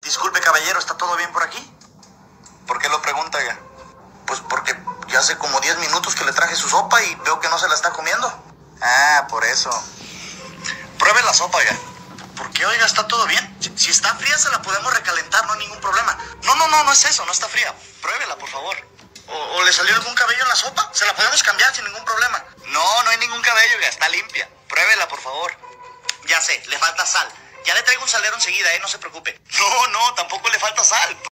Disculpe, caballero, ¿está todo bien por aquí? ¿Por qué lo pregunta, oiga? Pues porque ya hace como 10 minutos que le traje su sopa y veo que no se la está comiendo. Ah, por eso. Pruebe la sopa, oiga. ¿Por qué, oiga? ¿Está todo bien? Si está fría se la podemos recalentar, no hay ningún problema. No es eso, no está fría. Pruébela, por favor. ¿O le salió algún cabello en la sopa? Se la podemos cambiar sin ningún problema. No hay ningún cabello, oiga, está limpia. Pruébela, por favor. Ya sé, le falta sal. Ya le traigo un salero enseguida, no se preocupe. No, tampoco le falta sal.